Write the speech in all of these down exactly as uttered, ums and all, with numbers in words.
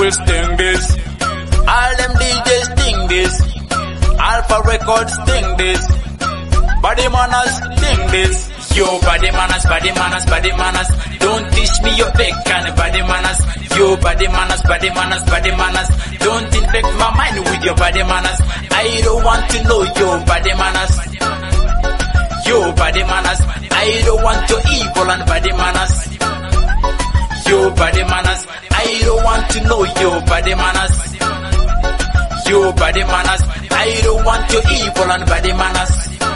always think this. All them D Js think this. Alpha Records think this. Body manners think this. Yo, body manners, body manners, body manners. Don't teach me your fake kind of body manners. Yo, body manners, body manners, body manners. Don't infect my mind with your body manners. I don't want to know your body manners. Yo, body manners. I don't want your evil and body manners. Yo, body manners. I don't want to know your body manners. Yo, body manners. I don't want your evil and body manners.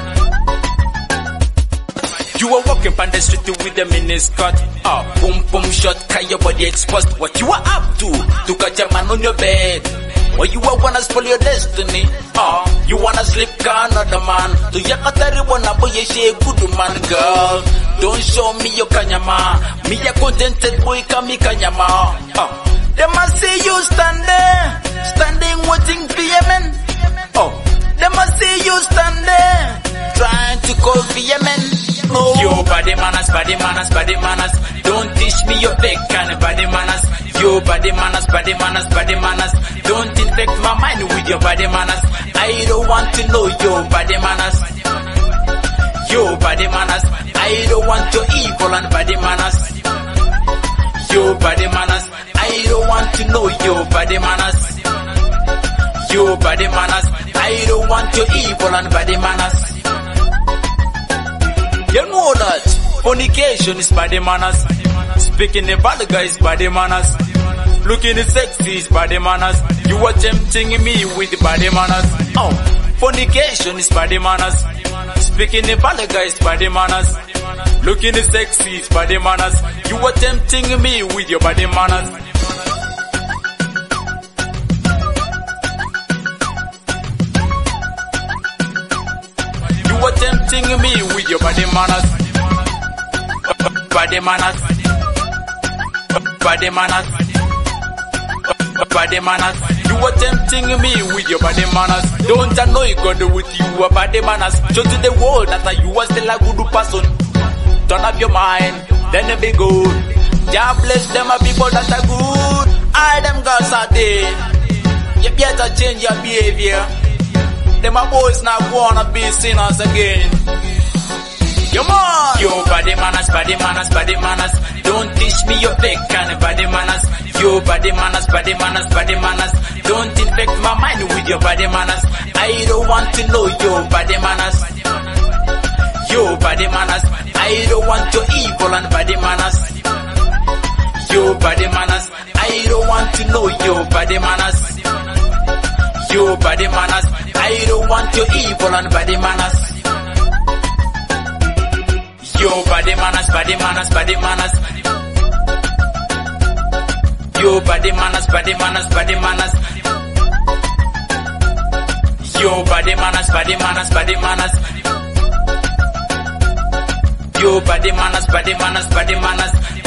You are walking on the street with a mini skirt. Ah, boom boom shot, can your body exposed? What you are up to? To catch a man on your bed. Or you are wanna spoil your destiny. Ah, you wanna sleep with another man. To yakatari wanna boy she good man girl. Don't show me your kanyama. Me a contented boy kami kanyama. Ah, they must see you standing, standing waiting for your men. Oh, they must see you standing, trying to call for your men. Oh. Yo, body manners, body manners, body manners. Don't teach me your fake kind of body manners. Yo, body manners, body manners, body manners. Don't infect my mind with your body manners. I don't want to know your body manners. Yo, body manners. I don't want your evil and body manners. Yo, body manners. I don't want to know your body manners. Yo, body manners. I don't want your evil and body manners. You know that fornication is body manners. Speaking about the guys body manners. Looking sexy is body manners. You are tempting me with body manners. Oh, fornication is body manners. Speaking about the guys body manners. Looking sexy is body manners. You are tempting me with your body manners. You are tempting me with your body manners. Body manners. Body manners. Body manners. You are tempting me with your body manners. Don't I know you got to with you a body manners. Show to the world that you are still a good person. Turn up your mind, then it be good. God bless them a people that are good. All them girls are there. You better change your behavior. Them a boys now wanna be sinners again. Yo man! Yo, body manners, body manners, body manners. Don't teach me your fake kind of body manners. Yo, body manners, body manners, body manners. Don't infect my mind with your body manners. I don't want to know your body manners. Yo, body manners. I don't want your evil and body manners. Yo, body manners. I don't want to know your body manners. Yo, body manners. I don't want your evil and body manners. Yo, body manners, body manners, body manners. Yo, body manners, body manners, body manners. Yo, body manners, body manners, body manners. Yo, body manners, body manners, body manners.